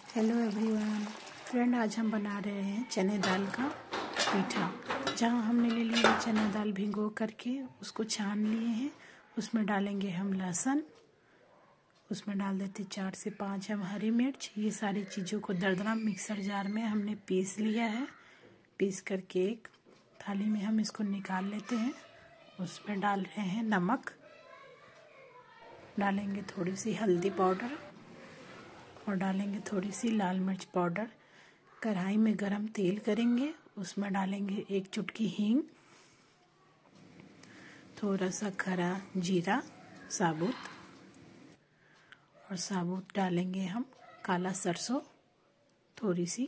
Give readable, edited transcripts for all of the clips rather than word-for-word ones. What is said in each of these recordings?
Hello everyone friend, आज हम बना रहे हैं चने दाल का पीठा। जहां हमने ले लिया चना दाल भिगो करके उसको छान लिए हैं। उसमें डालेंगे हम लहसुन, उसमें डाल देते 4 से 5 हम हरी मिर्च। ये सारी चीज़ों को दरदरा मिक्सर जार में हमने पीस लिया है। पीस करके एक थाली में हम इसको निकाल लेते हैं। उसमें डाल रहे हैं नमक, डालेंगे थोड़ी सी हल्दी पाउडर और डालेंगे थोड़ी सी लाल मिर्च पाउडर। कढ़ाई में गरम तेल करेंगे, उसमें डालेंगे 1 चुटकी हींग, थोड़ा सा खरा जीरा साबुत और साबुत डालेंगे हम काला सरसों थोड़ी सी।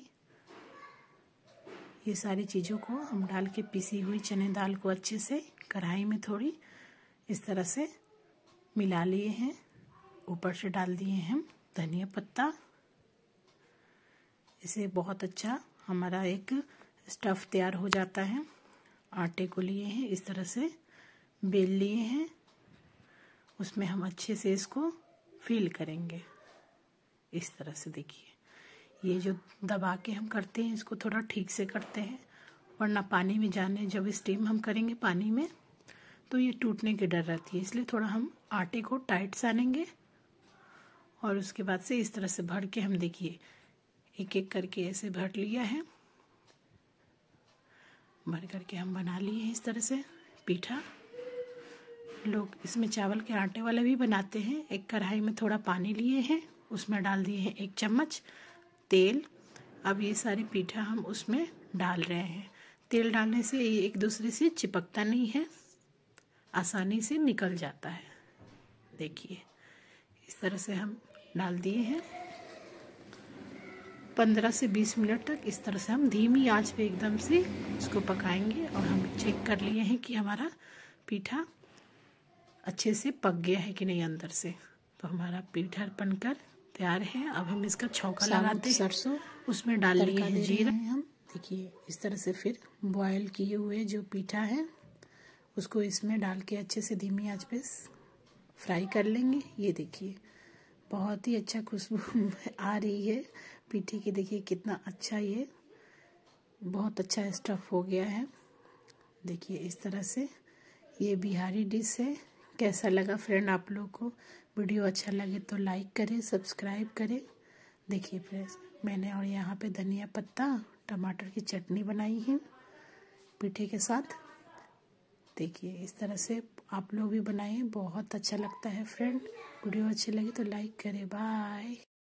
ये सारी चीज़ों को हम डाल के पिसी हुई चने दाल को अच्छे से कढ़ाई में थोड़ी इस तरह से मिला लिए हैं। ऊपर से डाल दिए हम धनिया पत्ता। इसे बहुत अच्छा हमारा एक स्टफ़ तैयार हो जाता है। आटे को लिए हैं, इस तरह से बेल लिए हैं, उसमें हम अच्छे से इसको फिल करेंगे। इस तरह से देखिए, ये जो दबा के हम करते हैं इसको थोड़ा ठीक से करते हैं, वरना पानी में जाने जब स्टीम हम करेंगे पानी में तो ये टूटने की डर रहती है। इसलिए थोड़ा हम आटे को टाइट सानेंगे और उसके बाद से इस तरह से भर के हम देखिए एक एक करके ऐसे भर लिया है। भर करके हम बना लिए हैं इस तरह से पीठा। लोग इसमें चावल के आटे वाले भी बनाते हैं। एक कढ़ाई में थोड़ा पानी लिए हैं, उसमें डाल दिए हैं 1 चम्मच तेल। अब ये सारी पीठा हम उसमें डाल रहे हैं। तेल डालने से ये एक दूसरे से चिपकता नहीं है, आसानी से निकल जाता है। देखिए इस तरह से हम डाल दिए हैं। 15 से 20 मिनट तक इस तरह से हम धीमी आंच पे एकदम से इसको पकाएंगे। और हम चेक कर लिए हैं कि हमारा पीठा अच्छे से पक गया है कि नहीं अंदर से। तो हमारा पीठा बनकर तैयार है। अब हम इसका छौंका लगाते हैं। सरसों उसमें डाल लिए हैं जीरा। हम देखिए इस तरह से फिर बॉयल किए हुए जो पीठा है उसको इसमें डाल के अच्छे से धीमी आंच पे फ्राई कर लेंगे। ये देखिए बहुत ही अच्छा खुशबू आ रही है पीठे की। देखिए कितना अच्छा, ये बहुत अच्छा स्टफ़ हो गया है। देखिए इस तरह से ये बिहारी डिश है। कैसा लगा फ्रेंड आप लोग को? वीडियो अच्छा लगे तो लाइक करें, सब्सक्राइब करें। देखिए फ्रेंड्स, मैंने और यहाँ पे धनिया पत्ता टमाटर की चटनी बनाई है पीठे के साथ। देखिए इस तरह से आप लोग भी बनाएं, बहुत अच्छा लगता है फ्रेंड। वीडियो अच्छी लगी तो लाइक करें। बाय।